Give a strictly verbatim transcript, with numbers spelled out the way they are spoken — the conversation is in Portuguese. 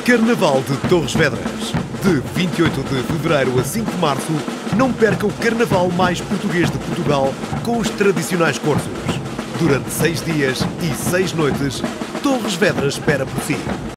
Carnaval de Torres Vedras. De vinte e oito de fevereiro a cinco de março, não perca o carnaval mais português de Portugal com os tradicionais corsos. Durante seis dias e seis noites, Torres Vedras espera por si.